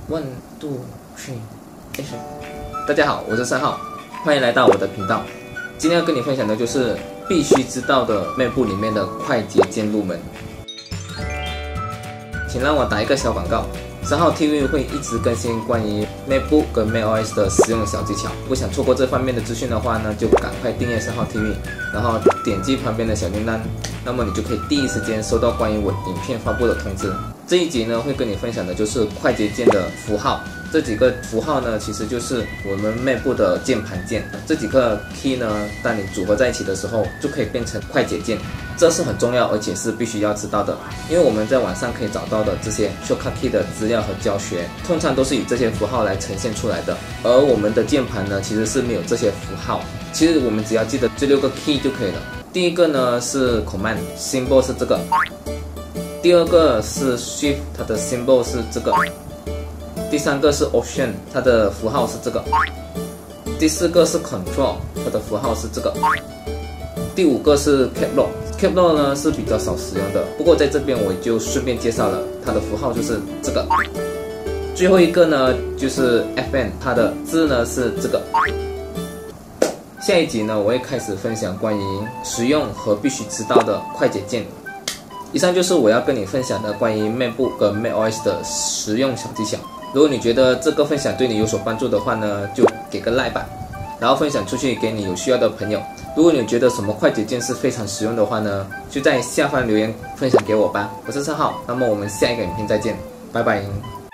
One, two, three, action！ 大家好，我是3号，欢迎来到我的频道。今天要跟你分享的就是必须知道的 MacBook 里面的快捷键入门。请让我打一个小广告，3号 TV 会一直更新关于 MacBook 跟 macOS 的实用小技巧。如果想错过这方面的资讯的话呢，就赶快订阅3号 TV， 然后点击旁边的小铃铛，那么你就可以第一时间收到关于我影片发布的通知。这一集呢，会跟你分享的就是快捷键的符号。这几个符号呢，其实就是我们 MacBook 的键盘键。这几个 key 呢，当你组合在一起的时候，就可以变成快捷键。这是很重要，而且是必须要知道的，因为我们在网上可以找到的这些 shortcut key 的资料和教学，通常都是以这些符号来呈现出来的。而我们的键盘呢，其实是没有这些符号。其实我们只要记得这6个 key 就可以了。第一个呢是 command symbol 是这个。第二个是 Shift， 它的 symbol 是这个。第三个是 Option， 它的符号是这个。第四个是 Control， 它的符号是这个。第五个是 Cap Lock，Cap Lock 呢是比较少使用的，不过在这边我就顺便介绍了，它的符号就是这个。最后一个呢就是 FN， 它的字呢是这个。下一集呢，我会开始分享关于实用和必须知道的快捷键。以上就是我要跟你分享的关于 MacBook 跟 macOS 的实用小技巧。如果你觉得这个分享对你有所帮助的话呢，就给个 like 吧，然后分享出去给你有需要的朋友。如果你觉得什么快捷键是非常实用的话呢，就在下方留言分享给我吧。我是3号，那么我们下一个影片再见，拜拜。